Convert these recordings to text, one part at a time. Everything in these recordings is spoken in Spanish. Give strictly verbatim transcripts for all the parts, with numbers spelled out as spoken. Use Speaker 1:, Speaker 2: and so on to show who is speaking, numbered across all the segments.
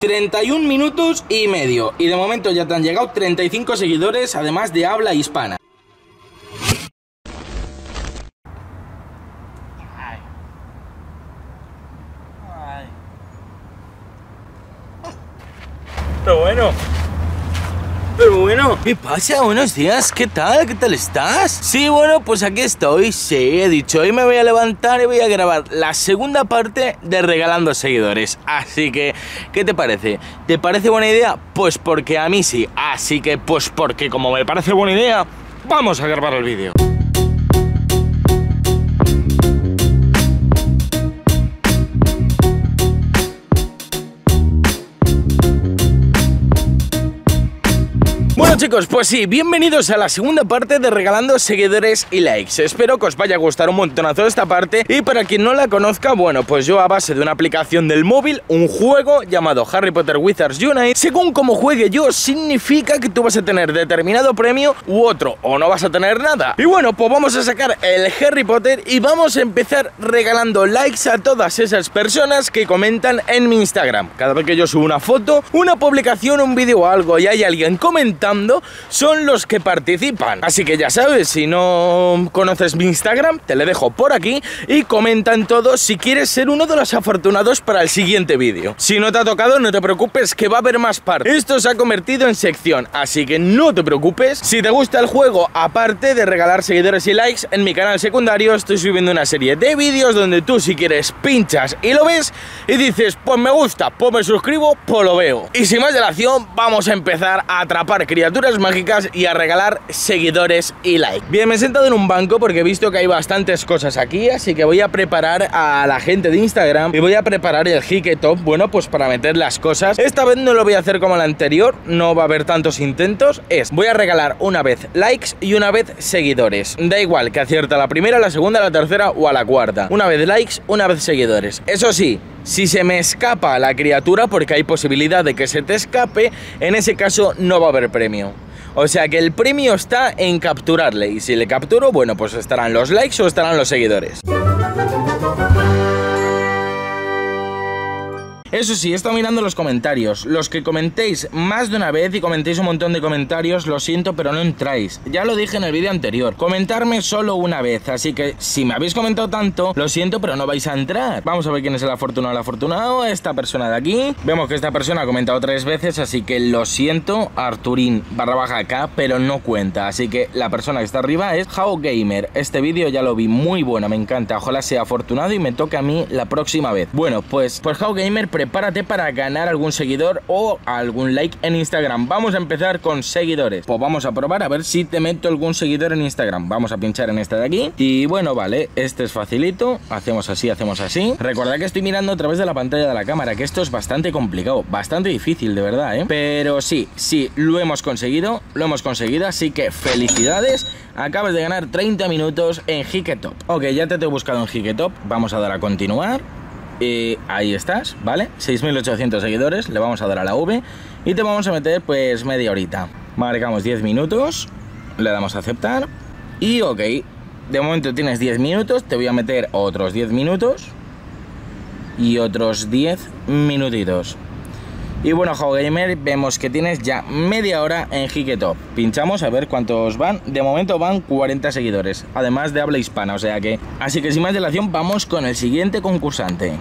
Speaker 1: treinta y un minutos y medio. Y de momento ya te han llegado treinta y cinco seguidores, además de habla hispana. Ay. Ay. Pero bueno. Pero bueno, ¿qué pasa? Buenos días, ¿qué tal? ¿Qué tal estás? Sí, bueno, pues aquí estoy. Sí, he dicho, hoy me voy a levantar y voy a grabar la segunda parte de Regalando Seguidores. Así que, ¿qué te parece? ¿Te parece buena idea? Pues porque a mí sí. Así que, pues porque como me parece buena idea, vamos a grabar el vídeo. Bueno chicos, pues sí, bienvenidos a la segunda parte de Regalando Seguidores y Likes. Espero que os vaya a gustar un montonazo esta parte. Y para quien no la conozca, bueno, pues yo a base de una aplicación del móvil, un juego llamado Harry Potter Wizards Unite, según como juegue yo, significa que tú vas a tener determinado premio u otro, o no vas a tener nada. Y bueno, pues vamos a sacar el Harry Potter y vamos a empezar regalando likes a todas esas personas que comentan en mi Instagram. Cada vez que yo subo una foto, una publicación, un vídeo o algo y hay alguien comentando, son los que participan. Así que ya sabes, si no conoces mi Instagram, te le dejo por aquí y comentan todos si quieres ser uno de los afortunados para el siguiente vídeo. Si no te ha tocado, no te preocupes, que va a haber más partes. Esto se ha convertido en sección, así que no te preocupes. Si te gusta el juego, aparte de regalar seguidores y likes, en mi canal secundario estoy subiendo una serie de vídeos donde tú, si quieres, pinchas y lo ves y dices, pues me gusta, pues me suscribo, pues lo veo. Y sin más dilación, vamos a empezar a atrapar criaturas mágicas y a regalar seguidores y like. Bien, me he sentado en un banco porque he visto que hay bastantes cosas aquí, así que voy a preparar a la gente de Instagram y voy a preparar el Hiketop, bueno, pues para meter las cosas. Esta vez no lo voy a hacer como la anterior, no va a haber tantos intentos, es, voy a regalar una vez likes y una vez seguidores. Da igual que acierta la primera, la segunda, la tercera o a la cuarta. Una vez likes, una vez seguidores. Eso sí, si se me escapa la criatura, porque hay posibilidad de que se te escape, en ese caso no va a haber premio. O sea que el premio está en capturarle. Y si le capturo, bueno, pues estarán los likes o estarán los seguidores. Eso sí, he estado mirando los comentarios. Los que comentéis más de una vez y comentéis un montón de comentarios, lo siento, pero no entráis. Ya lo dije en el vídeo anterior. Comentarme solo una vez. Así que si me habéis comentado tanto, lo siento, pero no vais a entrar. Vamos a ver quién es el afortunado o el afortunado. Esta persona de aquí. Vemos que esta persona ha comentado tres veces, así que lo siento, Arturín barra baja acá, pero no cuenta. Así que la persona que está arriba es How Gamer. Este vídeo ya lo vi muy bueno, me encanta. Ojalá sea afortunado y me toque a mí la próxima vez. Bueno, pues, pues How Gamer, prepárate para ganar algún seguidor o algún like en Instagram. Vamos a empezar con seguidores. Pues vamos a probar a ver si te meto algún seguidor en Instagram. Vamos a pinchar en este de aquí. Y bueno, vale, este es facilito. Hacemos así, hacemos así. Recordad que estoy mirando a través de la pantalla de la cámara, que esto es bastante complicado, bastante difícil, de verdad, ¿eh? Pero sí, sí, lo hemos conseguido, lo hemos conseguido, así que felicidades. Acabas de ganar treinta minutos en Hiketop. Ok, ya te he buscado en Hiketop. Vamos a dar a continuar. Y ahí estás, ¿vale? seis mil ochocientos seguidores, le vamos a dar a la V y te vamos a meter pues media horita. Marcamos diez minutos, le damos a aceptar y ok, de momento tienes diez minutos, te voy a meter otros diez minutos y otros diez minutitos. Y bueno, How Gamer, vemos que tienes ya media hora en Hiketop. Pinchamos a ver cuántos van. De momento van cuarenta seguidores, además de habla hispana, o sea que... Así que sin más dilación, vamos con el siguiente concursante.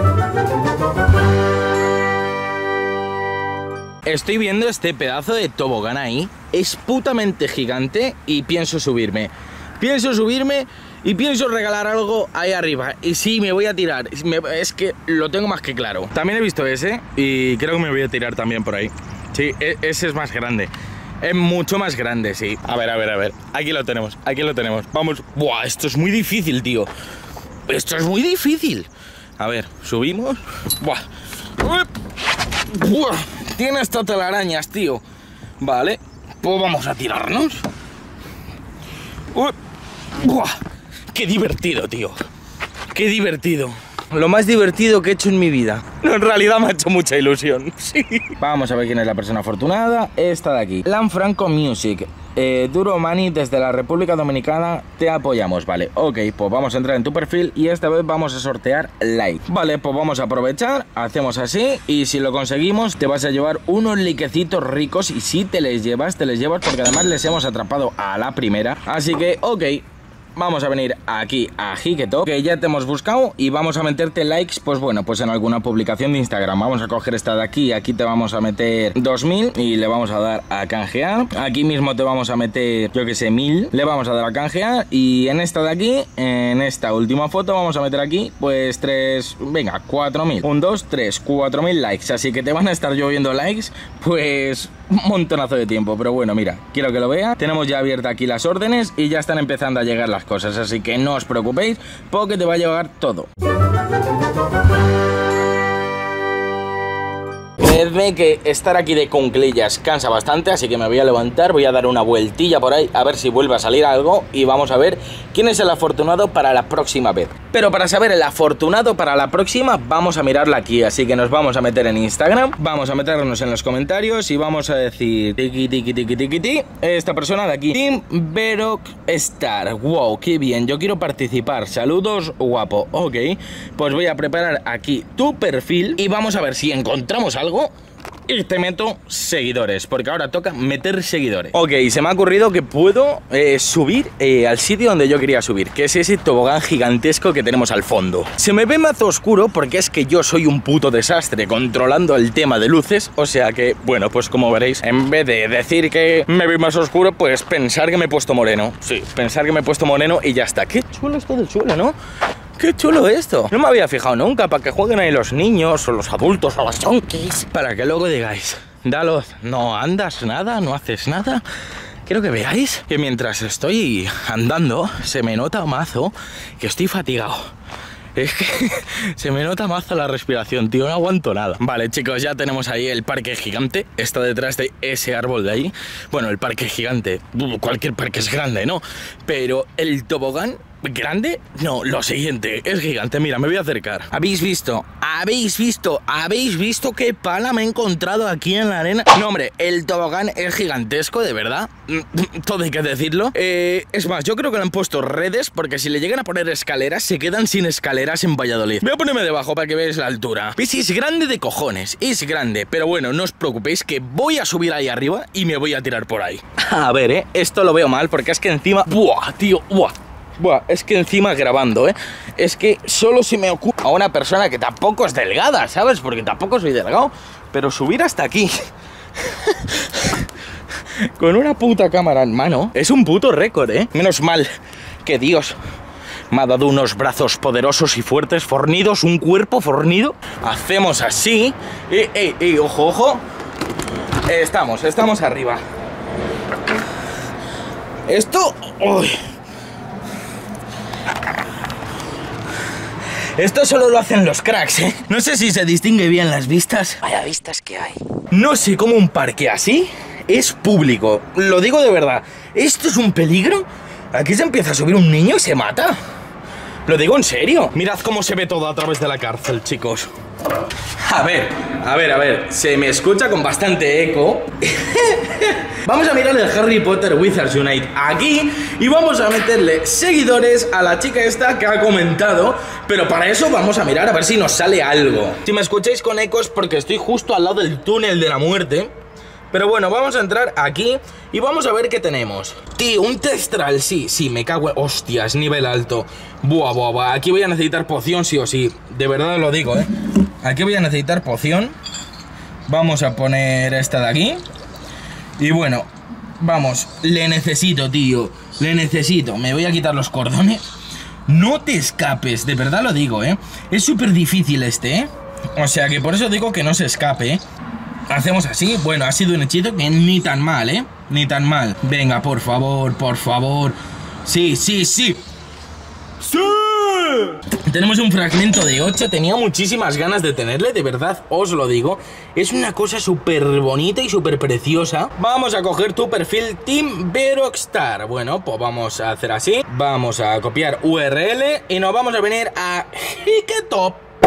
Speaker 1: Estoy viendo este pedazo de tobogán ahí. Es putamente gigante y pienso subirme. Pienso subirme y pienso regalar algo ahí arriba. Y sí, me voy a tirar. Es que lo tengo más que claro. También he visto ese y creo que me voy a tirar también por ahí. Sí, ese es más grande. Es mucho más grande, sí. A ver, a ver, a ver. Aquí lo tenemos, aquí lo tenemos. Vamos. Buah, esto es muy difícil, tío. Esto es muy difícil. A ver, subimos. Buah. Buah. Tiene hasta telarañas, tío. Vale, pues vamos a tirarnos. Buah. Qué divertido, tío. Qué divertido. Lo más divertido que he hecho en mi vida. No, en realidad me ha hecho mucha ilusión. Sí. Vamos a ver quién es la persona afortunada. Esta de aquí. Lanfranco Music. eh, Duro Money desde la República Dominicana, te apoyamos, vale. Ok, pues vamos a entrar en tu perfil y esta vez vamos a sortear like. Vale, pues vamos a aprovechar, hacemos así y si lo conseguimos te vas a llevar unos likecitos ricos y si te les llevas, te les llevas porque además les hemos atrapado a la primera. Así que, ok. Vamos a venir aquí a Hiketo, que ya te hemos buscado y vamos a meterte likes, pues bueno, pues en alguna publicación de Instagram. Vamos a coger esta de aquí, aquí te vamos a meter dos mil y le vamos a dar a canjear. Aquí mismo te vamos a meter, yo que sé, mil, le vamos a dar a canjear. Y en esta de aquí, en esta última foto, vamos a meter aquí, pues tres, venga, cuatro mil. Un, dos, tres, cuatro mil likes. Así que te van a estar lloviendo likes, pues un montonazo de tiempo. Pero bueno, mira, quiero que lo veas. Tenemos ya abiertas aquí las órdenes y ya están empezando a llegar las cosas, así que no os preocupéis porque te va a llegar todo. Creedme que estar aquí de cunclillas cansa bastante, así que me voy a levantar, voy a dar una vueltilla por ahí a ver si vuelve a salir algo y vamos a ver quién es el afortunado para la próxima vez. Pero para saber el afortunado para la próxima vamos a mirarla aquí, así que nos vamos a meter en Instagram, vamos a meternos en los comentarios y vamos a decir tiki tiki tiki tiki tiki, esta persona de aquí, Team Verockstar. Wow, qué bien, yo quiero participar, saludos guapo. Ok, pues voy a preparar aquí tu perfil y vamos a ver si encontramos algo y te meto seguidores, porque ahora toca meter seguidores. Ok, se me ha ocurrido que puedo eh, subir eh, al sitio donde yo quería subir, que es ese tobogán gigantesco que tenemos al fondo. Se me ve mazo oscuro porque es que yo soy un puto desastre controlando el tema de luces, o sea que, bueno, pues como veréis, en vez de decir que me ve más oscuro, pues pensar que me he puesto moreno. Sí, pensar que me he puesto moreno y ya está. Qué chulo es todo el suelo, ¿no? ¡Qué chulo esto! No me había fijado nunca, para que jueguen ahí los niños o los adultos o los yonkis. Para que luego digáis, Daloz, no andas nada, no haces nada. Quiero que veáis que mientras estoy andando se me nota mazo que estoy fatigado. Es que se me nota mazo la respiración, tío, no aguanto nada. Vale, chicos, ya tenemos ahí el parque gigante. Está detrás de ese árbol de ahí. Bueno, el parque gigante, cualquier parque es grande, ¿no? Pero el tobogán ¿grande? No, lo siguiente, es gigante. Mira, me voy a acercar. ¿Habéis visto? ¿Habéis visto? ¿Habéis visto qué pala me he encontrado aquí en la arena? No, hombre, el tobogán es gigantesco, de verdad. Todo hay que decirlo. Eh, es más, yo creo que le han puesto redes, porque si le llegan a poner escaleras, se quedan sin escaleras en Valladolid. Voy a ponerme debajo para que veáis la altura. ¿Ves? Es grande de cojones, es grande. Pero bueno, no os preocupéis que voy a subir ahí arriba y me voy a tirar por ahí. A ver, eh, esto lo veo mal, porque es que encima... ¡Buah, tío! ¡Buah! Buah, es que encima grabando, ¿eh? Es que solo se me ocurre a una persona que tampoco es delgada, ¿sabes? Porque tampoco soy delgado. Pero subir hasta aquí con una puta cámara en mano es un puto récord, ¿eh? Menos mal que Dios me ha dado unos brazos poderosos y fuertes, fornidos, un cuerpo fornido. Hacemos así. ¡Eh, eh, eh! ¡Ojo, ojo! Estamos, estamos arriba. Esto... ¡Uy! Esto solo lo hacen los cracks, ¿eh? No sé si se distingue bien las vistas.
Speaker 2: Vaya vistas que hay.
Speaker 1: No sé cómo un parque así es público. Lo digo de verdad. ¿Esto es un peligro? Aquí se empieza a subir un niño y se mata. Lo digo en serio. Mirad cómo se ve todo a través de la cárcel, chicos. A ver, a ver, a ver. Se me escucha con bastante eco. Vamos a mirar el Harry Potter Wizards Unite aquí y vamos a meterle seguidores a la chica esta que ha comentado. Pero para eso vamos a mirar a ver si nos sale algo. Si me escucháis con ecos porque estoy justo al lado del túnel de la muerte. Pero bueno, vamos a entrar aquí y vamos a ver qué tenemos. Tío, un testral, sí, sí, me cago en... Hostias, nivel alto. Buah, buah, buah, aquí voy a necesitar poción sí o sí. De verdad lo digo, ¿eh? Aquí voy a necesitar poción. Vamos a poner esta de aquí. Y bueno, vamos, le necesito, tío. Le necesito, me voy a quitar los cordones. No te escapes, de verdad lo digo, ¿eh? Es súper difícil este, ¿eh? O sea que por eso digo que no se escape, ¿eh? Hacemos así, bueno, ha sido un hechizo que ni tan mal, ¿eh? Ni tan mal. Venga, por favor, por favor. Sí, sí, sí. ¡Sí! Tenemos un fragmento de ocho. Tenía muchísimas ganas de tenerle, de verdad, os lo digo. Es una cosa súper bonita y súper preciosa. Vamos a coger tu perfil Team Verockstar. Bueno, pues vamos a hacer así. Vamos a copiar U R L y nos vamos a venir a Hiketo.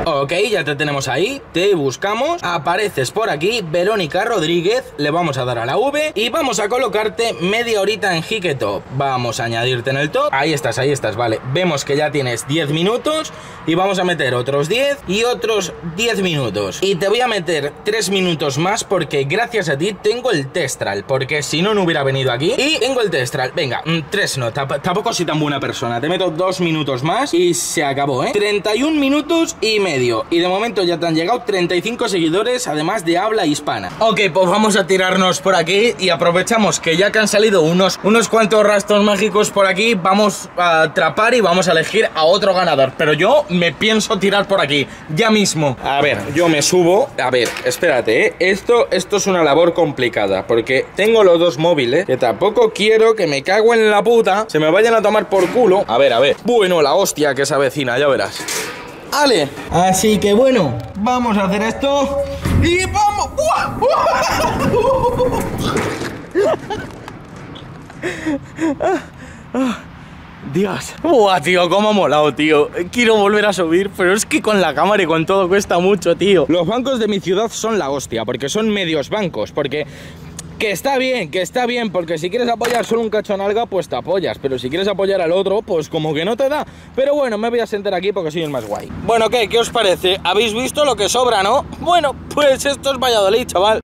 Speaker 1: Ok, ya te tenemos ahí, te buscamos, apareces por aquí, Verónica Rodríguez, le vamos a dar a la V y vamos a colocarte media horita en Hiketop. Vamos a añadirte en el top, ahí estás, ahí estás, vale. Vemos que ya tienes diez minutos y vamos a meter otros diez y otros diez minutos. Y te voy a meter tres minutos más porque gracias a ti tengo el Testral, porque si no, no hubiera venido aquí. Y tengo el Testral, venga, tres no, tampoco soy tan buena persona, te meto dos minutos más y se acabó, ¿eh? treinta y un minutos y medio. Y de momento ya te han llegado treinta y cinco seguidores, además de habla hispana. Ok, pues vamos a tirarnos por aquí y aprovechamos que ya que han salido unos, unos cuantos rastros mágicos por aquí, vamos a atrapar y vamos a elegir a otro ganador. Pero yo me pienso tirar por aquí, ya mismo. A ver, yo me subo. A ver, espérate, ¿eh? Esto, esto es una labor complicada, porque tengo los dos móviles, que tampoco quiero que me cago en la puta, se me vayan a tomar por culo. A ver, a ver. Bueno, la hostia que se avecina, ya verás. ¡Ale! Así que bueno, vamos a hacer esto y vamos. Dios. Buah, tío, cómo ha molado, tío. Quiero volver a subir, pero es que con la cámara y con todo cuesta mucho, tío. Los bancos de mi ciudad son la hostia, porque son medios bancos, porque... Que está bien, que está bien, porque si quieres apoyar solo un cacho en alga, pues te apoyas. Pero si quieres apoyar al otro, pues como que no te da. Pero bueno, me voy a sentar aquí porque soy el más guay. Bueno, ¿qué? ¿Qué os parece? ¿Habéis visto lo que sobra, no? Bueno, pues esto es Valladolid, chaval.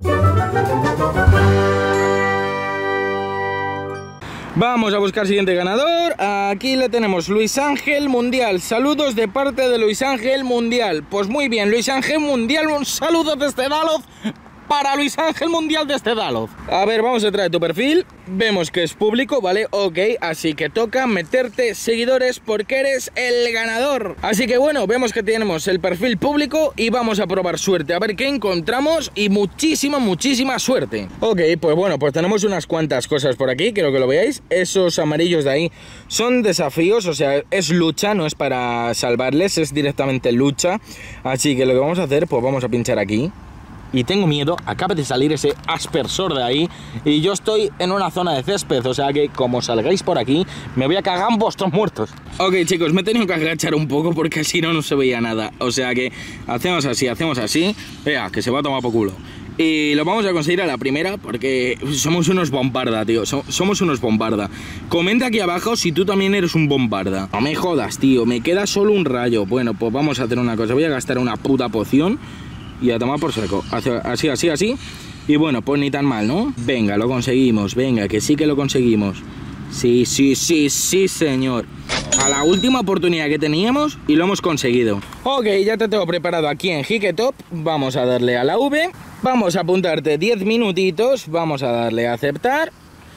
Speaker 1: Vamos a buscar siguiente ganador. Aquí le tenemos Luis Ángel Mundial. Saludos de parte de Luis Ángel Mundial. Pues muy bien, Luis Ángel Mundial, un saludo desde Daloz para Luis Ángel Mundial desde Daloz. A ver, vamos a traer tu perfil. Vemos que es público, ¿vale? Ok, así que toca meterte seguidores porque eres el ganador. Así que bueno, vemos que tenemos el perfil público y vamos a probar suerte, a ver qué encontramos y muchísima, muchísima suerte. Ok, pues bueno, pues tenemos unas cuantas cosas por aquí, quiero que lo veáis. Esos amarillos de ahí son desafíos, o sea, es lucha, no es para salvarles, es directamente lucha. Así que lo que vamos a hacer, pues vamos a pinchar aquí. Y tengo miedo, acaba de salir ese aspersor de ahí y yo estoy en una zona de césped, o sea que como salgáis por aquí me voy a cagar en vuestros muertos. Ok, chicos, me he tenido que agachar un poco porque si no, no se veía nada. O sea que hacemos así, hacemos así. Vea, que se va a tomar por culo. Y lo vamos a conseguir a la primera porque somos unos bombarda, tío. Somos unos bombarda. Comenta aquí abajo si tú también eres un bombarda. No me jodas, tío, me queda solo un rayo. Bueno, pues vamos a hacer una cosa, voy a gastar una puta poción y a tomar por saco, así, así, así. Y bueno, pues ni tan mal, ¿no? Venga, lo conseguimos, venga, que sí que lo conseguimos. Sí, sí, sí, sí, señor. A la última oportunidad que teníamos y lo hemos conseguido. Ok, ya te tengo preparado aquí en Hiketop. Vamos a darle a la V. Vamos a apuntarte diez minutitos. Vamos a darle a aceptar.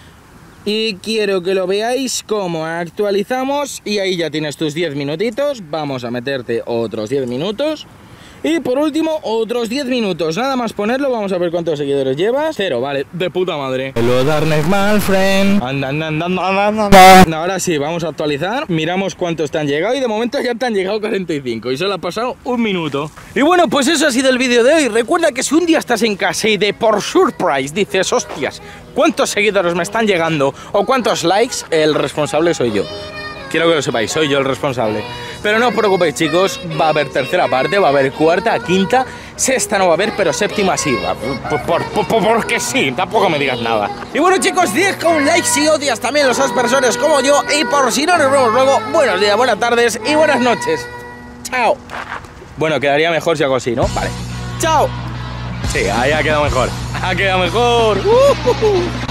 Speaker 1: Y quiero que lo veáis cómo actualizamos. Y ahí ya tienes tus diez minutitos. Vamos a meterte otros diez minutos. Y por último, otros diez minutos. Nada más ponerlo, vamos a ver cuántos seguidores llevas. Cero, vale, de puta madre. Hello, darkness, my friend. Anda, anda, anda, anda, anda. Ahora sí, vamos a actualizar. Miramos cuántos te han llegado. Y de momento ya te han llegado cuarenta y cinco. Y solo ha pasado un minuto. Y bueno, pues eso ha sido el vídeo de hoy. Recuerda que si un día estás en casa y de por surprise dices, hostias, ¿cuántos seguidores me están llegando? O ¿cuántos likes? El responsable soy yo. Quiero que lo sepáis, soy yo el responsable. Pero no os preocupéis, chicos, va a haber tercera parte, va a haber cuarta, quinta, sexta no va a haber, pero séptima sí. Por, por, por, por, porque sí, tampoco me digas nada. Y bueno, chicos, deja un like si odias también a los aspersores como yo. Y por si no nos vemos luego, buenos días, buenas tardes y buenas noches. Chao. Bueno, quedaría mejor si hago así, ¿no? Vale. Chao. Sí, ahí ha quedado mejor. Ha quedado mejor. Uh, uh, uh.